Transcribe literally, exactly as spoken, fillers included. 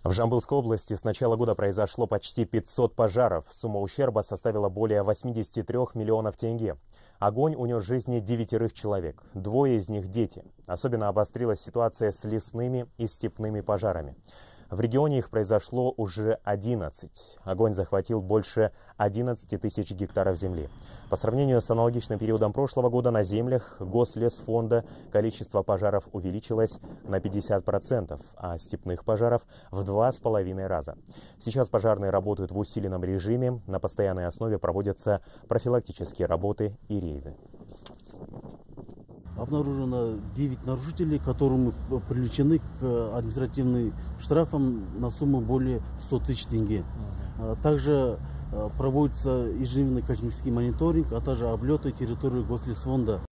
В Жамбылской области с начала года произошло почти пятьсот пожаров. Сумма ущерба составила более восьмидесяти трёх миллионов тенге. Огонь унес жизни девятерых человек. Двое из них – дети. Особенно обострилась ситуация с лесными и степными пожарами. В регионе их произошло уже одиннадцать. Огонь захватил больше одиннадцати тысяч гектаров земли. По сравнению с аналогичным периодом прошлого года на землях Гослесфонда количество пожаров увеличилось на пятьдесят процентов, а степных пожаров в два с половиной раза. Сейчас пожарные работают в усиленном режиме. На постоянной основе проводятся профилактические работы и рейды. Обнаружено девять нарушителей, которым привлечены к административным штрафам на сумму более ста тысяч тенге. Также проводится ежедневный космический мониторинг, а также облеты территории Гослесфонда